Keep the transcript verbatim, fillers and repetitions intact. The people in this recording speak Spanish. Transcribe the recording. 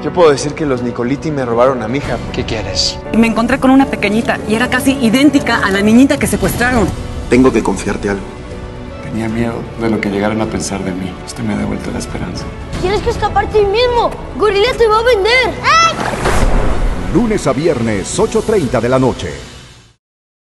Yo puedo decir que los Nicoliti me robaron a mi hija. ¿Qué quieres? Me encontré con una pequeñita y era casi idéntica a la niñita que secuestraron. Tengo que confiarte algo. Tenía miedo de lo que llegaran a pensar de mí. Usted me ha devuelto la esperanza. Tienes que escaparte hoy mismo. Gorila te va a vender. ¡Ay! Lunes a viernes, ocho treinta de la noche.